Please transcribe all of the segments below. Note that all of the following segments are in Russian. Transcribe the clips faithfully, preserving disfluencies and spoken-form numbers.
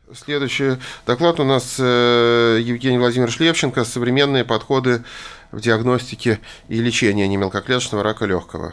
Следующий доклад у нас э, Евгений Владимирович Левченко. Современные подходы в диагностике и лечении немелкоклеточного рака легкого.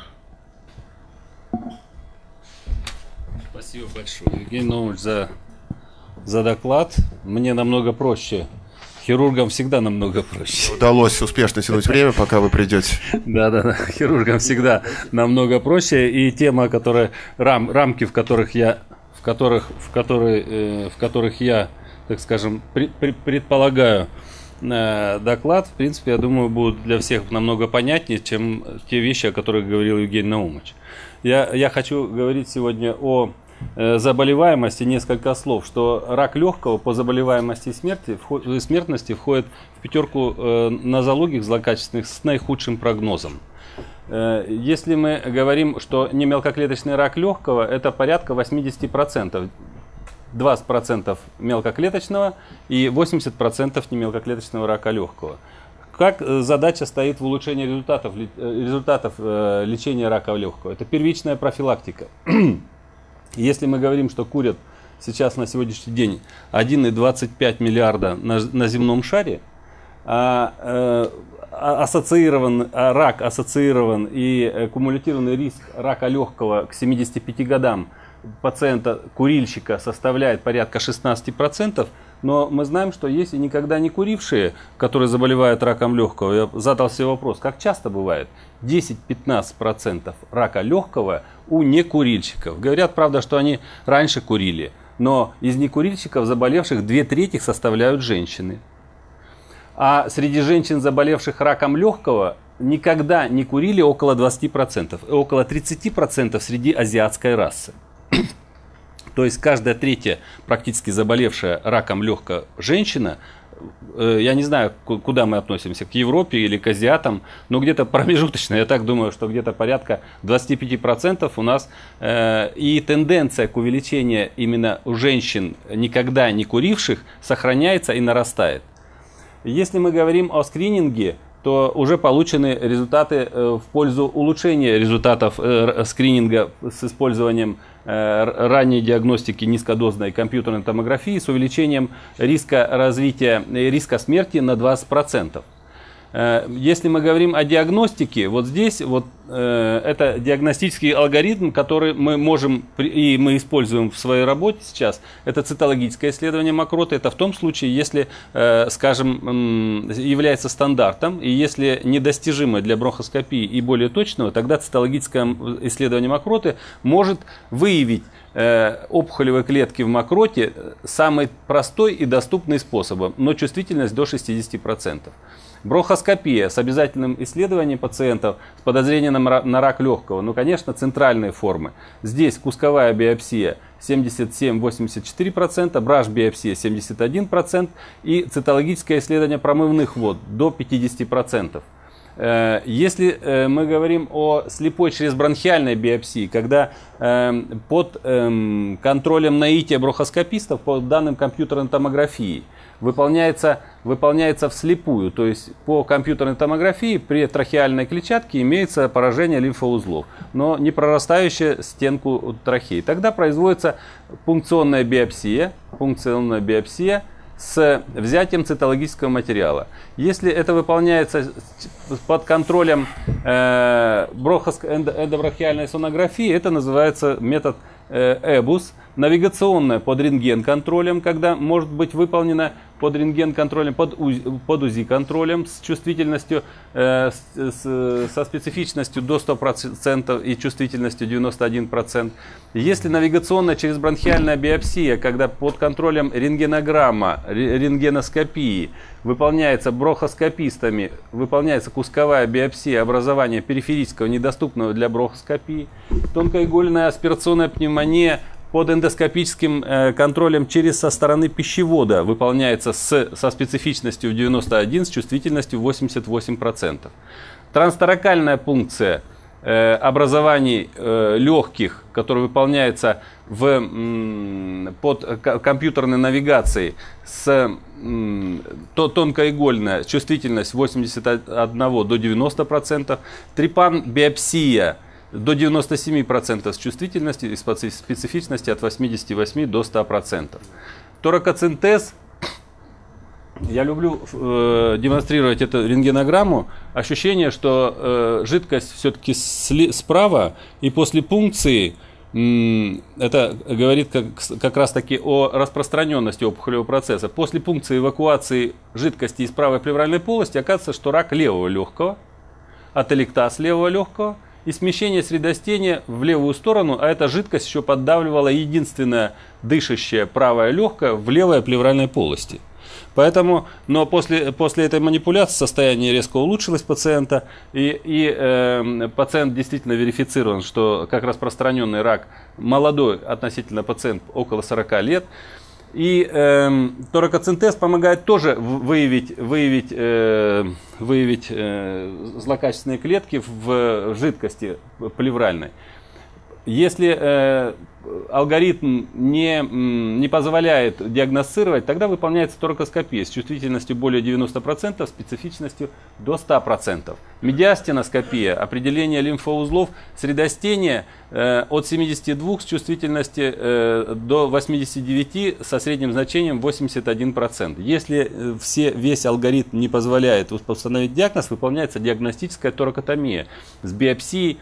Спасибо большое, Евгений Наумович, за, за доклад. Мне намного проще. Хирургам всегда намного проще. Удалось успешно тянуть время, пока вы придете. Да-да-да, хирургам всегда намного проще. И тема, которая, рам, рамки, в которых я, в которых, в которые, э, в которых я, так скажем, при, при, предполагаю э, доклад, в принципе, я думаю, будут для всех намного понятнее, чем те вещи, о которых говорил Евгений Наумович. Я, я хочу говорить сегодня о заболеваемости, несколько слов, что рак легкого по заболеваемости и смерти, смертности входит в пятерку нозологий злокачественных с наихудшим прогнозом. Если мы говорим, что немелкоклеточный рак легкого, это порядка восемьдесят процентов, двадцать процентов мелкоклеточного и восемьдесят процентов немелкоклеточного рака легкого. Как задача стоит в улучшении результатов, результатов лечения рака легкого? Это первичная профилактика. Если мы говорим, что курят сейчас на сегодняшний день один и двадцать пять миллиарда на, на земном шаре, а, э, ассоциирован, а рак ассоциирован и кумулятивный риск рака легкого к семидесяти пяти годам пациента курильщика составляет порядка шестнадцати процентов, но мы знаем, что есть и никогда не курившие, которые заболевают раком легкого. Я задал себе вопрос, как часто бывает? десять-пятнадцать процентов рака легкого у некурильщиков. Говорят, правда, что они раньше курили, но из некурильщиков заболевших две трети составляют женщины. А среди женщин, заболевших раком легкого, никогда не курили около двадцати процентов, и около тридцати процентов среди азиатской расы. То есть каждая третья практически заболевшая раком легкого женщина, я не знаю, куда мы относимся, к Европе или к азиатам, но где-то промежуточно, я так думаю, что где-то порядка двадцати пяти процентов у нас. И тенденция к увеличению именно у женщин, никогда не куривших, сохраняется и нарастает. Если мы говорим о скрининге, то уже получены результаты в пользу улучшения результатов скрининга с использованием ранней диагностики низкодозной компьютерной томографии с увеличением риска развития, риска смерти на двадцать процентов. Если мы говорим о диагностике, вот здесь вот, э, это диагностический алгоритм, который мы можем и мы используем в своей работе сейчас. Это цитологическое исследование мокроты. Это в том случае, если, э, скажем, э, является стандартом и если недостижимо для бронхоскопии и более точного, тогда цитологическое исследование мокроты может выявить э, опухолевые клетки в мокроте самый простой и доступный способом, но чувствительность до шестидесяти процентов. Бронхоскопия с обязательным исследованием пациентов с подозрением на рак легкого. Ну, конечно, центральные формы. Здесь кусковая биопсия семьдесят семь — восемьдесят четыре процента, браш-биопсия семьдесят один процент и цитологическое исследование промывных вод до пятидесяти процентов. Если мы говорим о слепой черезбронхиальной биопсии, когда под контролем наития бронхоскопистов по данным компьютерной томографии выполняется, выполняется вслепую, то есть по компьютерной томографии при трахеальной клетчатке имеется поражение лимфоузлов, но не прорастающая стенку трахеи. Тогда производится пункционная биопсия, пункционная биопсия с взятием цитологического материала. Если это выполняется под контролем э, эндобронхиальной сонографии, это называется метод э, ЭБУС. Навигационная под рентген-контролем, когда может быть выполнена под рентген-контролем, под, под УЗИ-контролем с чувствительностью, э, с, с, со специфичностью до ста процентов и чувствительностью девяноста одного процента. Если навигационная черезбронхиальная биопсия, когда под контролем рентгенограмма, рентгеноскопии выполняется бронхоскопистами, выполняется кусковая биопсия образования периферического, недоступного для бронхоскопии, тонкоигольная аспирационная пневмония под эндоскопическим э, контролем через со стороны пищевода выполняется с, со специфичностью в девяносто один, с чувствительностью восемьдесят восемь процентов. Трансторакальная пункция э, образований э, легких, которая выполняется в, м, под компьютерной навигацией с м, то, тонкоигольная чувствительность восемьдесят один до девяноста процентов. Трипан-биопсия до девяноста семи процентов с чувствительностью и специфичности от восьмидесяти восьми до ста процентов. торакоцентез. Я люблю э, демонстрировать эту рентгенограмму. Ощущение, что э, жидкость все-таки справа, и после пункции м, это говорит как, как раз таки о распространенности опухолевого процесса. После пункции эвакуации жидкости из правой плевральной полости оказывается, что рак левого легкого, ателектаз левого легкого и смещение средостения в левую сторону, а эта жидкость еще поддавливала единственное дышащее правое легкое в левой плевральной полости. Поэтому, но после, после этой манипуляции состояние резко улучшилось пациента, и, и э, пациент действительно верифицирован, что как распространенный рак, молодой относительно пациент, около сорока лет. И э, торакоцентез помогает тоже выявить, выявить, э, выявить э, злокачественные клетки в жидкости плевральной. Если э, алгоритм не, не позволяет диагностировать, тогда выполняется торакоскопия с чувствительностью более девяноста процентов, специфичностью до ста процентов. Медиастеноскопия, определение лимфоузлов, средостения э, от семидесяти двух с чувствительностью э, до восьмидесяти девяти со средним значением восемьдесят один процент. Если все, весь алгоритм не позволяет установить диагноз, выполняется диагностическая торакотомия с биопсией,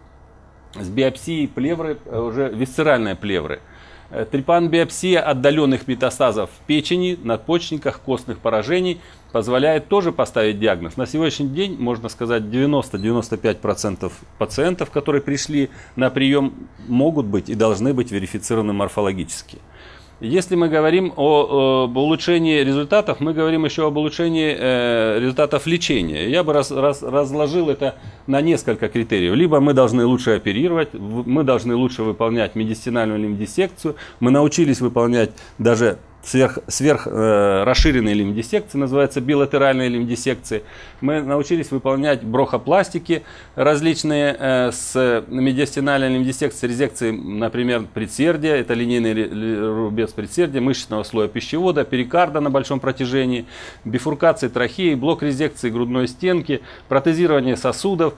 с биопсией плевры, уже висцеральной плевры. Трепанобиопсия отдаленных метастазов в печени, надпочечниках, костных поражений позволяет тоже поставить диагноз. На сегодняшний день, можно сказать, девяносто — девяносто пять процентов пациентов, которые пришли на прием, могут быть и должны быть верифицированы морфологически. Если мы говорим о, об улучшении результатов, мы говорим еще об улучшении э, результатов лечения. Я бы раз, раз, разложил это на несколько критериев. Либо мы должны лучше оперировать, мы должны лучше выполнять медистинальную лимфодиссекцию, мы научились выполнять даже сверх, сверх э, расширенные лимфодиссекции, называется билатеральные лимфодиссекции. Мы научились выполнять брохопластики различные э, с медиастинальной лимфодиссекцией, резекцией, например, предсердия, это линейный рубец предсердия, мышечного слоя пищевода, перикарда на большом протяжении, бифуркации трахеи, блок резекции грудной стенки, протезирование сосудов,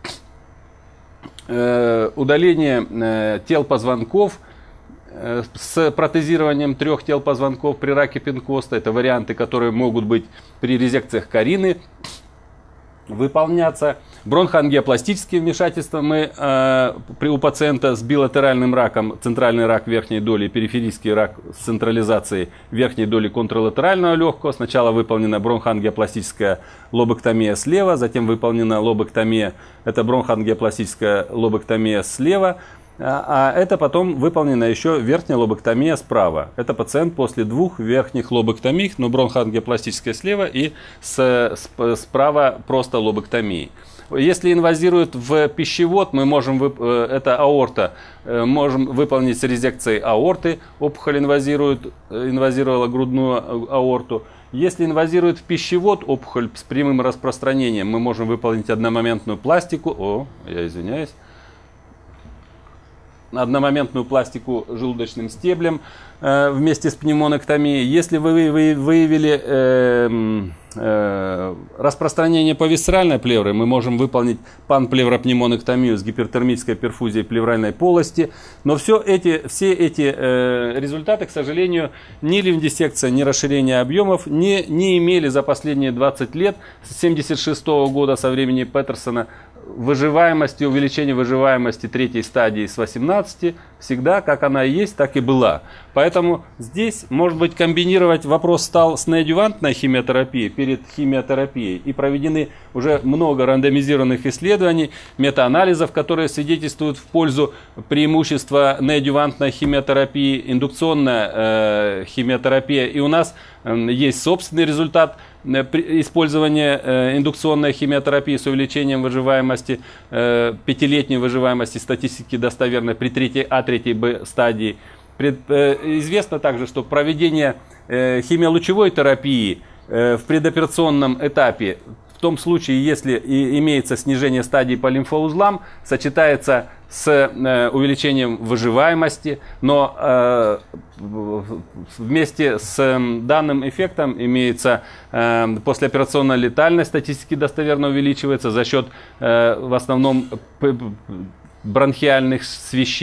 э, удаление э, тел позвонков, с протезированием трех тел позвонков при раке Пенкоста. Это варианты, которые могут быть при резекциях карины выполняться. Бронхоангиопластические вмешательства мы э, при, у пациента с билатеральным раком, центральный рак верхней доли, периферийский рак с централизацией верхней доли контралатерального легкого. Сначала выполнена бронхоангиопластическая лобэктомия слева, затем выполнена лобэктомия, это бронхоангиопластическая лобэктомия слева. А это потом выполнена еще верхняя лобэктомия справа. Это пациент после двух верхних лобэктомий, но бронхоангиопластическая слева и с, с, справа просто лобэктомии. Если инвазируют в пищевод, мы можем, это аорта, можем выполнить с резекцией аорты. Опухоль инвазирует, инвазировала грудную аорту. Если инвазируют в пищевод опухоль с прямым распространением, мы можем выполнить одномоментную пластику. О, я извиняюсь. Одномоментную пластику желудочным стеблем э, вместе с пневмонэктомией. Если вы, вы выявили э, э, распространение по висцеральной плевре, мы можем выполнить панплевропневмонэктомию с гипертермической перфузией плевральной полости. Но все эти, все эти э, результаты, к сожалению, ни лимфодиссекция, ни расширение объемов не, не имели за последние двадцать лет, с тысяча девятьсот семьдесят шестого года, со времени Петерсона, выживаемости, увеличение выживаемости третьей стадии с восемнадцати всегда, как она и есть, так и была. Поэтому здесь, может быть, комбинировать вопрос стал с неадъювантной химиотерапией перед химиотерапией. И проведены уже много рандомизированных исследований, метаанализов, которые свидетельствуют в пользу преимущества неадъювантной химиотерапии, индукционная э, химиотерапия. И у нас э, есть собственный результат использования э, индукционной химиотерапии с увеличением выживаемости, э, пятилетней выживаемости статистики достоверной при третьей А, третьей Б стадии. Пред, э, известно также, что проведение э, химиолучевой терапии э, в предоперационном этапе, в том случае, если и имеется снижение стадий по лимфоузлам, сочетается с э, увеличением выживаемости, но э, вместе с э, данным эффектом имеется э, послеоперационная летальность, статистики достоверно увеличивается за счет э, в основном бронхиальных свищей,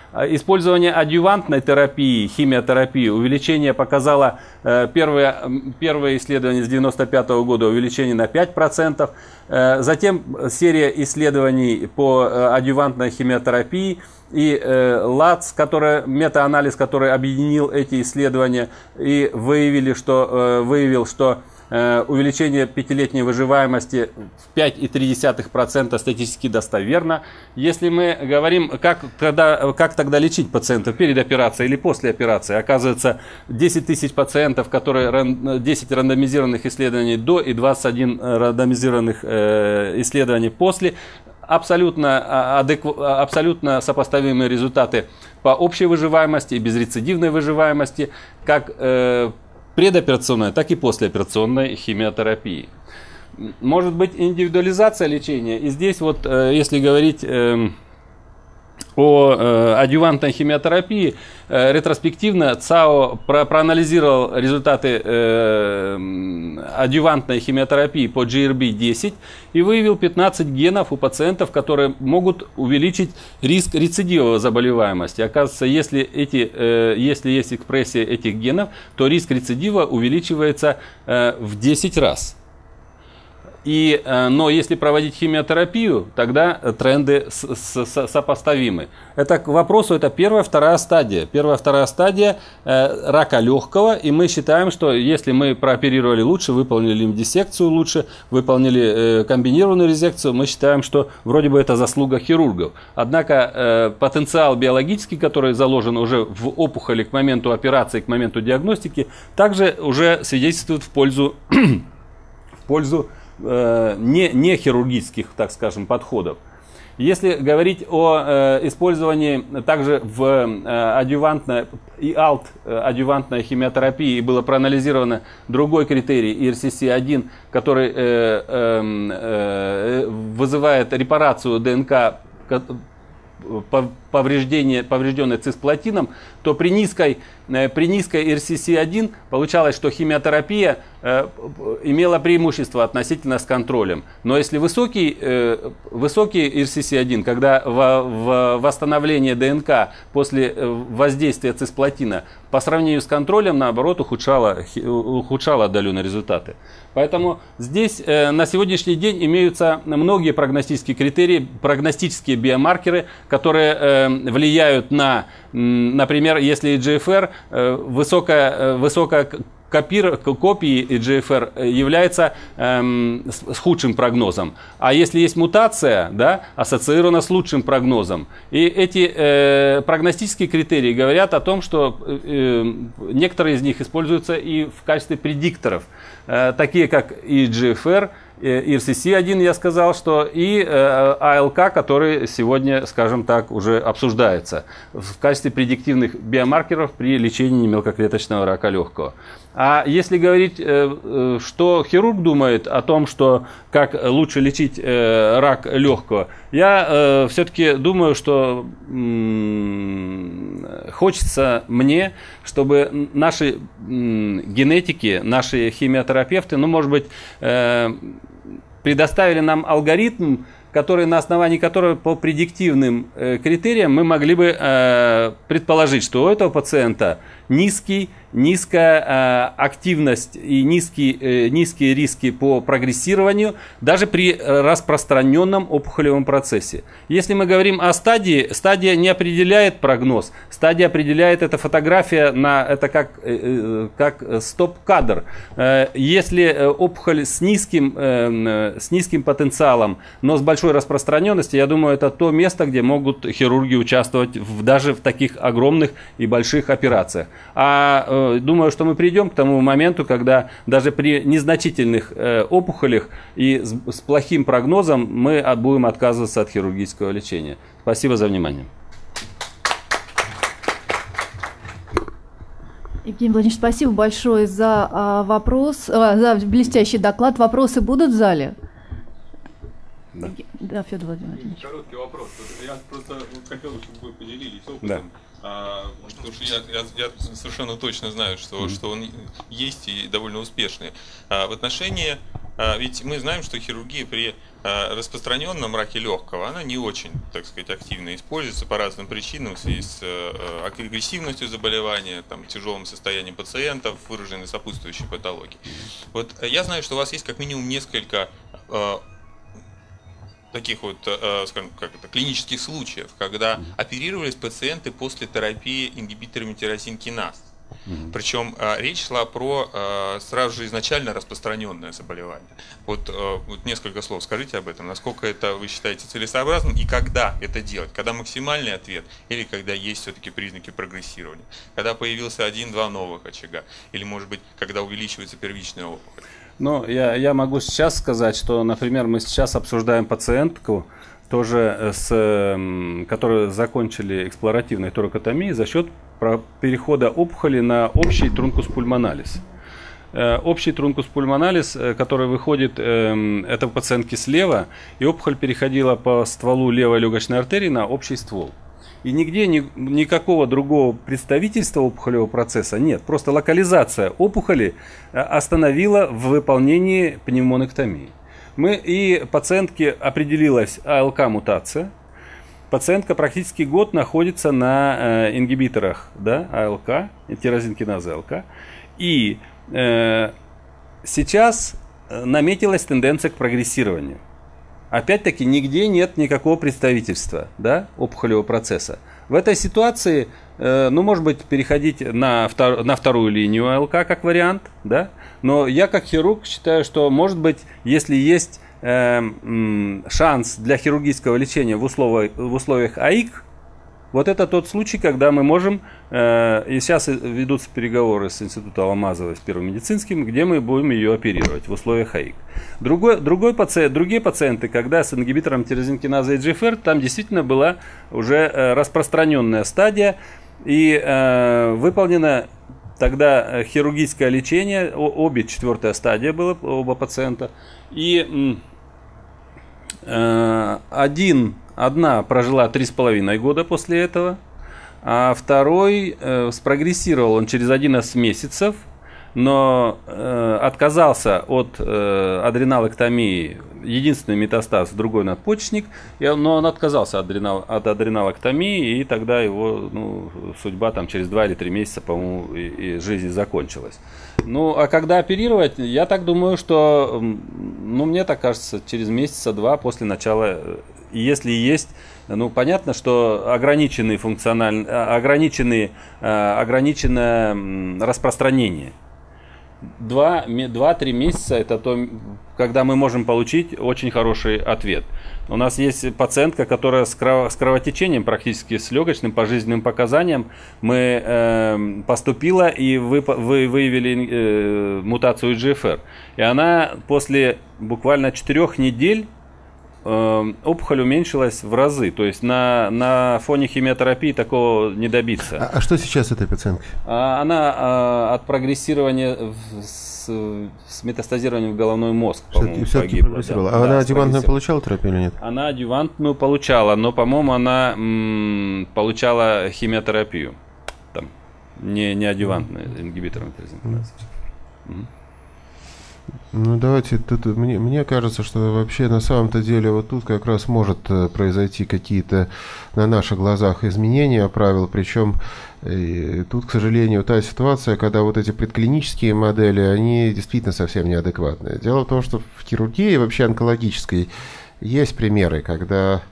Использование адъювантной терапии, химиотерапии, увеличение показало первое, первое исследование с девяносто пятого года, увеличение на пять процентов. Затем серия исследований по адъювантной химиотерапии и ЛАЦ, который, метаанализ, который объединил эти исследования и выявили, что, выявил, что увеличение пятилетней выживаемости в пять целых три десятых процента статистически достоверно. Если мы говорим, как тогда, как тогда лечить пациентов перед операцией или после операции, оказывается десять тысяч пациентов, которые десять рандомизированных исследований до и двадцать один рандомизированных исследований после. Абсолютно, адекву, абсолютно сопоставимые результаты по общей выживаемости и безрецидивной выживаемости, как э, предоперационной, так и послеоперационной химиотерапии. Может быть индивидуализация лечения. И здесь вот, э, если говорить э, о э, адъювантной химиотерапии, э, ретроспективно ЦАО про проанализировал результаты э, адъювантной химиотерапии по джи эр би десять и выявил пятнадцать генов у пациентов, которые могут увеличить риск рецидива заболеваемости. Оказывается, если, эти, э, если есть экспрессия этих генов, то риск рецидива увеличивается э, в десять раз. И, но если проводить химиотерапию, тогда тренды с, с, сопоставимы. Это к вопросу, это первая, вторая стадия. Первая, вторая стадия э, рака легкого. И мы считаем, что если мы прооперировали лучше, выполнили лимфдиссекцию лучше, выполнили э, комбинированную резекцию, мы считаем, что вроде бы это заслуга хирургов. Однако э, потенциал биологический, который заложен уже в опухоли к моменту операции, к моменту диагностики, также уже свидетельствует в пользу, в пользу Не, не хирургических, так скажем, подходов. Если говорить о э, использовании также в э, адъювантной и АЛТ э, адъювантной химиотерапии, было проанализировано другой критерий и эр си си один, который э, э, э, вызывает репарацию ДНК повреждение, поврежденной цисплатином, то при низкой, при низкой эр си си один получалось, что химиотерапия э, имела преимущество относительно с контролем. Но если высокий, э, высокий эр си си один, когда в, в восстановление ДНК после воздействия цисплатина по сравнению с контролем, наоборот, ухудшало, ухудшало отдаленные результаты. Поэтому здесь э, на сегодняшний день имеются многие прогностические критерии, прогностические биомаркеры, которые э, влияют на, например, если и джи эф ар, э, высокая, высокая копир, копии и джи эф ар является эм, с, с худшим прогнозом. А если есть мутация, да, ассоциирована с лучшим прогнозом. И эти э, прогностические критерии говорят о том, что э, некоторые из них используются и в качестве предикторов, э, такие как и джи эф ар, и эр си си один, я сказал, что и э, а эл ка, который сегодня, скажем так, уже обсуждается в качестве предиктивных биомаркеров при лечении мелкоклеточного рака легкого. А если говорить, э, э, что хирург думает о том, что как лучше лечить э, рак легкого, я э, все-таки думаю, что м- хочется мне, чтобы наши м- генетики, наши химиотерапевты, ну, может быть, э, предоставили нам алгоритм, который, на основании которого по предиктивным э, критериям мы могли бы э, предположить, что у этого пациента низкий, низкая э, активность и низкий, э, низкие риски по прогрессированию даже при распространенном опухолевом процессе. Если мы говорим о стадии, стадия не определяет прогноз, стадия определяет эта фотография, на, это как, э, как стоп-кадр. Э, если опухоль с низким, э, с низким потенциалом, но с большой распространенностью, я думаю, это то место, где могут хирурги участвовать в, даже в таких огромных и больших операциях. А э, думаю, что мы придем к тому моменту, когда даже при незначительных э, опухолях и с, с плохим прогнозом мы будем отказываться от хирургического лечения. Спасибо за внимание. Евгений Владимирович, спасибо большое за а, вопрос, а, за блестящий доклад. Вопросы будут в зале? Да, да, Федор Владимирович. Короткий вопрос. Я просто хотел, чтобы вы поделились опытом. Да. А, потому что я, я, я совершенно точно знаю, что, mm-hmm. что он есть и довольно успешный. А, в отношении ведь мы знаем, что хирургия при распространенном раке легкого, она не очень, так сказать, активно используется по разным причинам, в связи с агрессивностью заболевания, там, тяжелым состоянием пациентов, выраженной сопутствующей патологией. Вот я знаю, что у вас есть как минимум несколько таких вот, скажем, как это, клинических случаев, когда оперировались пациенты после терапии ингибиторами тирозин-киназ. Mm-hmm. Причем э, речь шла про э, сразу же изначально распространенное заболевание. Вот, э, вот несколько слов скажите об этом. Насколько это вы считаете целесообразным и когда это делать? Когда максимальный ответ или когда есть все-таки признаки прогрессирования? Когда появился один-два новых очага? Или, может быть, когда увеличивается первичная опухоль? Ну, я, я могу сейчас сказать, что, например, мы сейчас обсуждаем пациентку, тоже с, которые закончили эксплоративной торакотомией за счет перехода опухоли на общий трункус пульмоналис. Общий трункус пульмоналис, который выходит, это у пациентки слева, и опухоль переходила по стволу левой легочной артерии на общий ствол. И нигде ни, никакого другого представительства опухолевого процесса нет. Просто локализация опухоли остановила в выполнении пневмонэктомии. Мы, и пациентке определилась АЛК-мутация. Пациентка практически год находится на э, ингибиторах, да, АЛК, тирозин-киназы АЛК. И э, сейчас наметилась тенденция к прогрессированию. Опять-таки, нигде нет никакого представительства, да, опухолевого процесса. В этой ситуации, э, ну, может быть, переходить на, втор, на вторую линию АЛК как вариант, да. Но я как хирург считаю, что, может быть, если есть э, м, шанс для хирургического лечения в условиях, в условиях АИК, вот это тот случай, когда мы можем, э, и сейчас ведутся переговоры с Институтом Алмазовой, с Первым медицинским, где мы будем ее оперировать в условиях АИК. Другой, другой пациент, другие пациенты, когда с ингибитором тирозин-киназы и джи эф ар, там действительно была уже э, распространенная стадия, и э, выполнено тогда хирургическое лечение, обе четвертая стадия была, оба пациента, и э, один... Одна прожила три с половиной года после этого, а второй э, спрогрессировал он через одиннадцать месяцев, но э, отказался от э, адреналэктомии, единственный метастаз, другой надпочечник, но он отказался от, адренал, от адреналэктомии, и тогда его ну, судьба там, через два или три месяца, по-моему, и, и жизнь закончилась. Ну, а когда оперировать, я так думаю, что, ну, мне так кажется, через месяца два после начала. И если есть, ну, понятно, что ограниченный функциональный, ограниченный, ограниченное распространение. Два-три месяца это то, когда мы можем получить очень хороший ответ. У нас есть пациентка, которая с кровотечением, практически с легочным, по жизненным показаниям, мы э, поступила и вы, вы выявили э, мутацию джи эф ар. И она после буквально четырех недель опухоль уменьшилась в разы, то есть на, на фоне химиотерапии такого не добиться. А, а что сейчас с этой пациенткой? Она а, от прогрессирования в, с, с метастазированием в головной мозг, по-моему, погибла. Да. А да, она адъювантную получала терапию или нет? Она адъювантную получала, но, по-моему, она м, получала химиотерапию. Там, не, не адъювантную, ингибитором. Mm. Ну, давайте, тут, мне, мне кажется, что вообще на самом-то деле вот тут как раз может произойти какие-то на наших глазах изменения правил, причем э, тут, к сожалению, та ситуация, когда вот эти предклинические модели, они действительно совсем неадекватные. Дело в том, что в хирургии вообще онкологической есть примеры, когда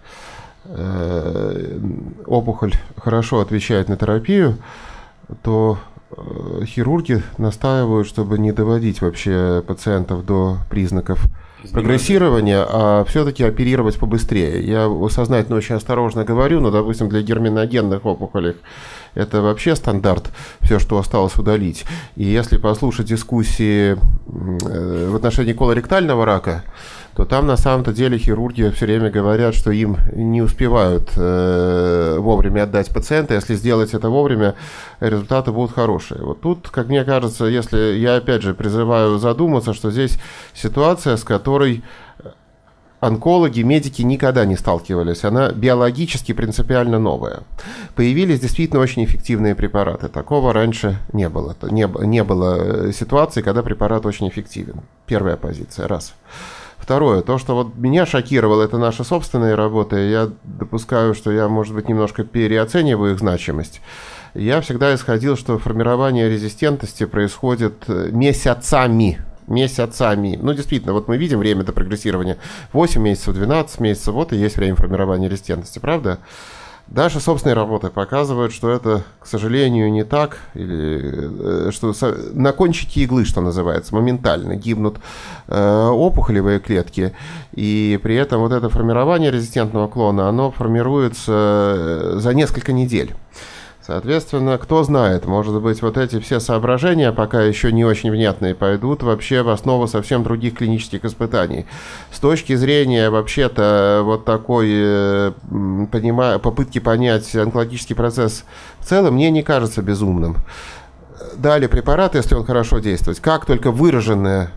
э, опухоль хорошо отвечает на терапию, то хирурги настаивают, чтобы не доводить вообще пациентов до признаков прогрессирования, а все-таки оперировать побыстрее. Я сознательно очень осторожно говорю, но, допустим, для герминогенных опухолей это вообще стандарт, все, что осталось удалить. И если послушать дискуссии в отношении колоректального рака, то там на самом-то деле хирурги все время говорят, что им не успевают э, вовремя отдать пациента. Если сделать это вовремя, результаты будут хорошие. Вот тут, как мне кажется, если я опять же призываю задуматься, что здесь ситуация, с которой онкологи, медики никогда не сталкивались. Она биологически принципиально новая. Появились действительно очень эффективные препараты. Такого раньше не было. Не, не было ситуации, когда препарат очень эффективен. Первая позиция. Раз. Второе, то, что вот меня шокировало, это наши собственные работы. Я допускаю, что я, может быть, немножко переоцениваю их значимость. Я всегда исходил, что формирование резистентности происходит месяцами. Месяцами. Ну, действительно, вот мы видим время до прогрессирования. восемь месяцев, двенадцать месяцев, вот и есть время формирования резистентности, правда? Наши собственные работы показывают, что это, к сожалению, не так, или, что на кончике иглы, что называется, моментально гибнут э, опухолевые клетки, и при этом вот это формирование резистентного клона, оно формируется за несколько недель. Соответственно, кто знает, может быть, вот эти все соображения, пока еще не очень внятные, пойдут вообще в основу совсем других клинических испытаний. С точки зрения вообще-то вот такой понима- попытки понять онкологический процесс в целом, мне не кажется безумным. Дали препарат, если он хорошо действует. Как только выраженное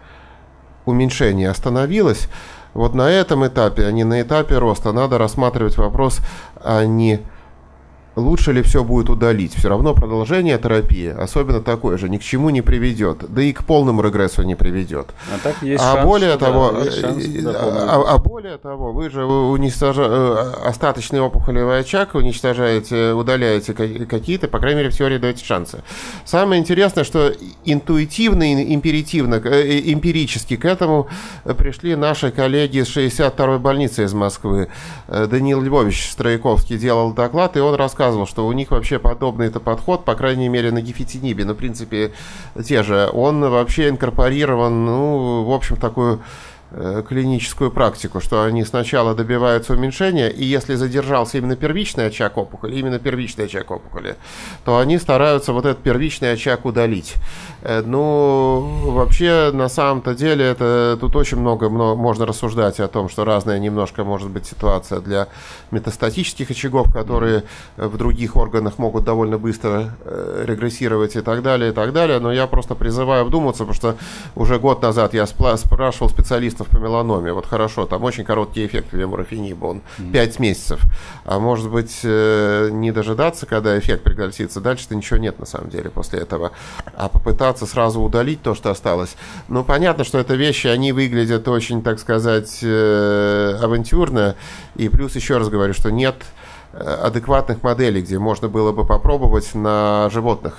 уменьшение остановилось, вот на этом этапе, а не на этапе роста, надо рассматривать вопрос, а не лучше ли все будет удалить. Все равно продолжение терапии, особенно такое же, ни к чему не приведет, да и к полному регрессу не приведет. А, так есть а, шанс, более да, того, шанс, да, а, а более того, вы же уничтожаете остаточный опухолевый очаг, уничтожаете, удаляете какие-то, по крайней мере, в теории даете шансы. Самое интересное, что интуитивно, империтивно, эмпирически к этому пришли наши коллеги из шестьдесят второй больницы из Москвы. Даниил Львович Строяковский делал доклад, и он рассказывал, что у них вообще подобный это подход, по крайней мере, на гефитинибе, ну, в принципе, те же. Он вообще инкорпорирован, ну, в общем, в такую э, клиническую практику, что они сначала добиваются уменьшения, и если задержался именно первичный очаг опухоли, именно первичный очаг опухоли, то они стараются вот этот первичный очаг удалить. Э, ну, вообще, на самом-то деле, это тут очень много, много можно рассуждать о том, что разная немножко может быть ситуация для метастатических очагов, которые в других органах могут довольно быстро э, регрессировать и так далее, и так далее. Но я просто призываю вдуматься, потому что уже год назад я спла- спрашивал специалистов по меланоме. Вот хорошо, там очень короткий эффект вемурофениба, он mm-hmm. пять месяцев. А может быть, э, не дожидаться, когда эффект прекратится, дальше-то ничего нет на самом деле после этого. А попытаться сразу удалить то, что осталось. Ну, понятно, что это вещи, они выглядят очень, так сказать, э, авантюрно. И плюс еще раз говорю, что нет адекватных моделей, где можно было бы попробовать на животных.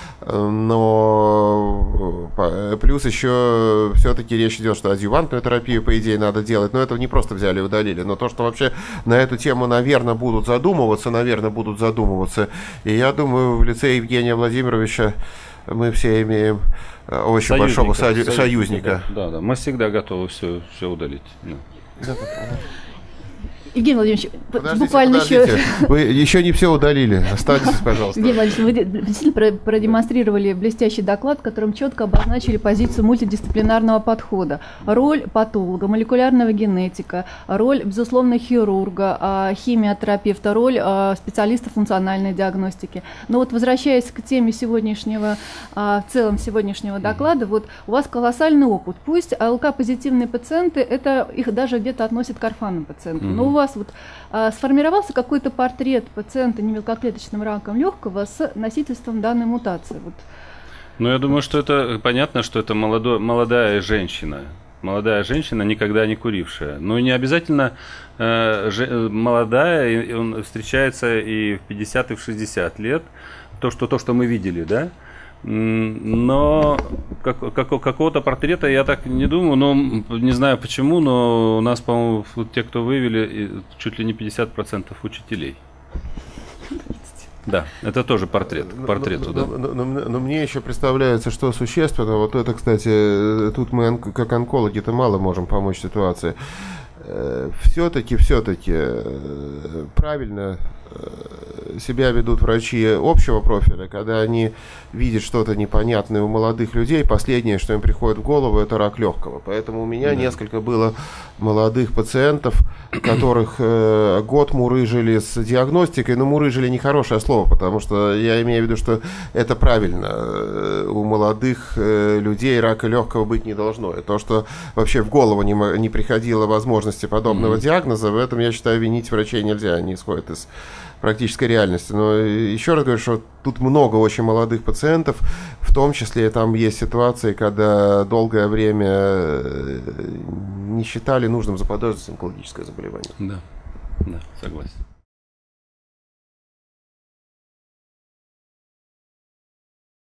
Но плюс еще все-таки речь идет, что адъювантную терапию, по идее, надо делать. Но этого не просто взяли и удалили. Но то, что вообще на эту тему, наверное, будут задумываться, наверное, будут задумываться. И я думаю, в лице Евгения Владимировича мы все имеем очень союзника, большого союзника. союзника. Да, да, мы всегда готовы все, все удалить. Да. Евгений Владимирович, подождите, буквально подождите. еще... Вы еще не все удалили. Останьтесь, пожалуйста. Евгений Владимирович, вы действительно продемонстрировали блестящий доклад, в котором четко обозначили позицию мультидисциплинарного подхода. Роль патолога, молекулярного генетика, роль, безусловно, хирурга, химиотерапевта, роль специалиста функциональной диагностики. Но вот возвращаясь к теме сегодняшнего, в целом сегодняшнего доклада, вот у вас колоссальный опыт. Пусть АЛК-позитивные пациенты, это их даже где-то относят к орфанным пациентам, но у вас вот а, сформировался какой-то портрет пациента немелкоклеточным раком легкого с носительством данной мутации? Вот. Ну, я думаю, что это понятно, что это молодой, молодая женщина. Молодая женщина, никогда не курившая. Но не обязательно э, же, молодая, и он встречается и в пятьдесят, и в шестьдесят лет. То, что, то, что мы видели, да? Но как, как, какого-то портрета я так не думаю, но не знаю почему, но у нас, по-моему, те, кто вывели, чуть ли не пятьдесят процентов учителей. Да, это тоже портрет, к портрету, но, да. Но, но, но, но мне еще представляется, что существенно, вот это, кстати, тут мы как онкологи-то мало можем помочь ситуации. Все-таки, все-таки правильно себя ведут врачи общего профиля, когда они видят что-то непонятное у молодых людей, последнее, что им приходит в голову, это рак легкого. Поэтому у меня да. несколько было молодых пациентов, которых э, год мурыжили с диагностикой, но мурыжили нехорошее слово, потому что я имею в виду, что это правильно. У молодых э, людей рака легкого быть не должно. И то, что вообще в голову не, не приходило возможности подобного mm-hmm. диагноза, в этом, я считаю, винить врачей нельзя, они исходят из практической реальности. Но еще раз говорю, что тут много очень молодых пациентов, в том числе там есть ситуации, когда долгое время не считали нужным заподозрить онкологическое заболевание. Да, да, согласен.